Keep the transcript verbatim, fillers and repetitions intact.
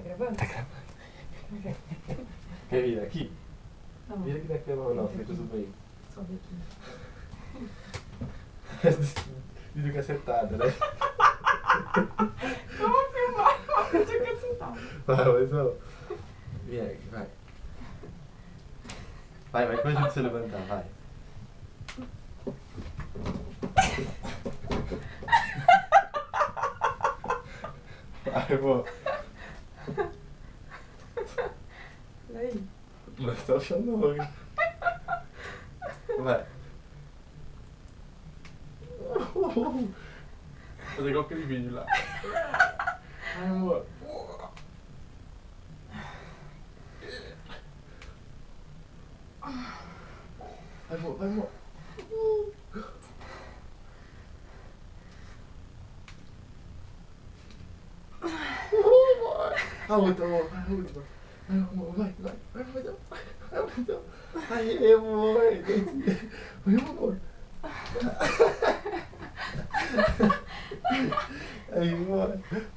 gravando? Tá gravando. Quer vir aqui? Não. Vira aqui na câmera nossa, depois eu venho. Só ver aqui. Vídeo cacetada, né? Como filmar uma vídeo cacetada? Vai, mas não. Vem aqui, vai. Vai, vai, depois a gente se levantar, vai. Vai, vou. E aí? Mas tá achando ruim. Vai. Fazer igual aquele vídeo lá. Ai, amor. Vai, amor, vai, amor. A outra, amor, vai, a última. Vai, amor, vai, vai, vai, vai, vai, vai, vai. Aí, amor. Vai, amor. Aí, amor.